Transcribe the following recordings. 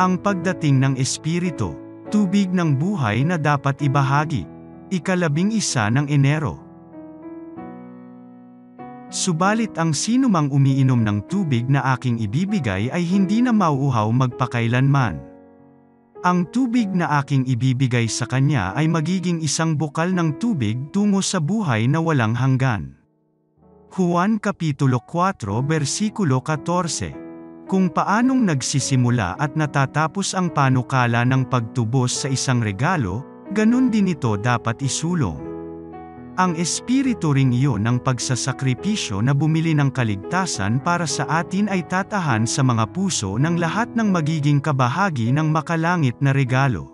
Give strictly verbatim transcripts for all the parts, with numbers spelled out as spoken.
Ang pagdating ng Espiritu, tubig ng buhay na dapat ibahagi. Ikalabing isa ng Enero. Subalit ang sinumang umiinom ng tubig na aking ibibigay ay hindi na mauuhaw magpakailanman. Ang tubig na aking ibibigay sa kanya ay magiging isang bukal ng tubig tungo sa buhay na walang hanggan. Juan Kapitulo four versikulo fourteen. Kung paanong nagsisimula at natatapos ang panukala ng pagtubos sa isang regalo, ganun din ito dapat isulong. Ang espiritu ring iyon ng pagsasakripisyo na bumili ng kaligtasan para sa atin ay tatahan sa mga puso ng lahat ng magiging kabahagi ng makalangit na regalo.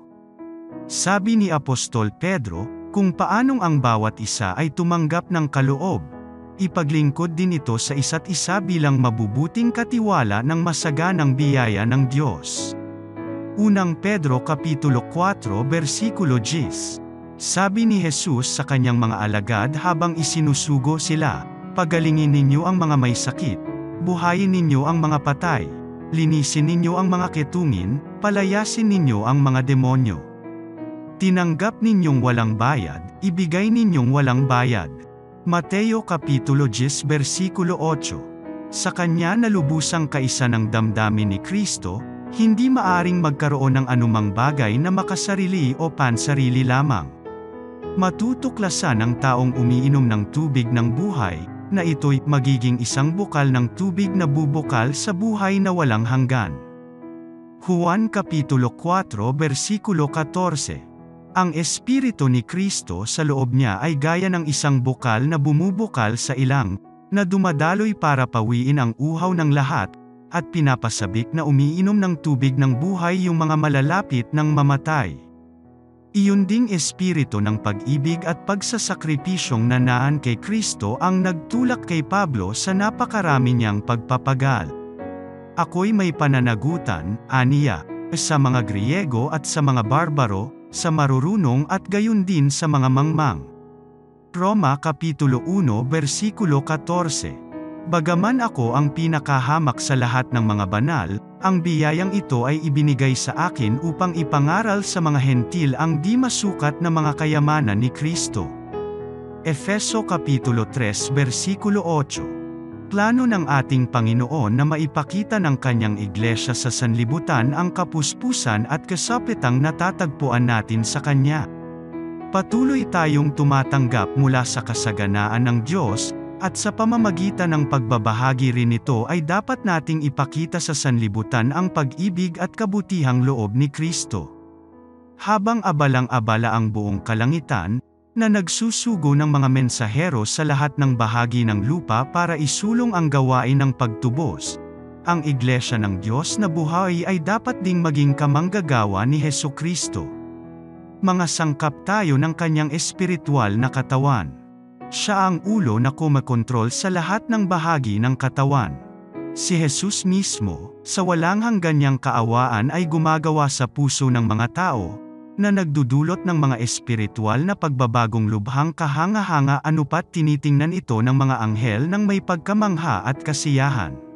Sabi ni Apostol Pedro, kung paanong ang bawat isa ay tumanggap ng kaloob, ipaglingkod din ito sa isa't isa bilang mabubuting katiwala ng masaganang biyaya ng Diyos. Unang Pedro Kapitulo four versikulo ten. Sabi ni Jesus sa kanyang mga alagad habang isinusugo sila, pagalingin ninyo ang mga may sakit, buhayin ninyo ang mga patay, linisin ninyo ang mga ketungin, palayasin ninyo ang mga demonyo. Tinanggap ninyong walang bayad, ibigay ninyong walang bayad. Mateo Kapitulo ten versikulo eight. Sa kanya na lubusang kaisa ng damdamin ni Kristo, hindi maaring magkaroon ng anumang bagay na makasarili o pansarili lamang. Matutuklasan ng taong umiinom ng tubig ng buhay, na ito'y magiging isang bukal ng tubig na bubukal sa buhay na walang hanggan. Juan Kapitulo four versikulo fourteen. Ang Espiritu ni Kristo sa loob niya ay gaya ng isang bukal na bumubukal sa ilang, na dumadaloy para pawiin ang uhaw ng lahat, at pinapasabik na umiinom ng tubig ng buhay yung mga malalapit ng mamatay. Iyon ding Espiritu ng pag-ibig at pagsasakripisyong nanaan kay Kristo ang nagtulak kay Pablo sa napakarami niyang pagpapagal. Ako'y may pananagutan, aniya, sa mga Griego at sa mga barbaro, sa marurunong at gayon din sa mga mangmang. Roma Kapitulo one versikulo fourteen. Bagaman ako ang pinakahamak sa lahat ng mga banal, ang biyayang ito ay ibinigay sa akin upang ipangaral sa mga hentil ang di masukat na mga kayamanan ni Kristo. Efeso Kapitulo three versikulo eight. Plano ng ating Panginoon na maipakita ng kanyang iglesia sa sanlibutan ang kapuspusan at kasapitang natatagpuan natin sa kanya. Patuloy tayong tumatanggap mula sa kasaganaan ng Diyos, at sa pamamagitan ng pagbabahagi rin nito ay dapat nating ipakita sa sanlibutan ang pag-ibig at kabutihang loob ni Kristo. Habang abalang-abala ang buong kalangitan, na nagsusugo ng mga mensahero sa lahat ng bahagi ng lupa para isulong ang gawain ng pagtubos, ang Iglesia ng Diyos na buhay ay dapat ding maging kamanggagawa ni Hesukristo. Mga sangkap tayo ng kanyang espiritual na katawan. Siya ang ulo na kumakontrol sa lahat ng bahagi ng katawan. Si Jesus mismo, sa walang hanggan niyang kaawaan ay gumagawa sa puso ng mga tao, na nagdudulot ng mga espiritual na pagbabagong lubhang kahanga-hanga anupat tinitingnan ito ng mga anghel ng may pagkamangha at kasiyahan.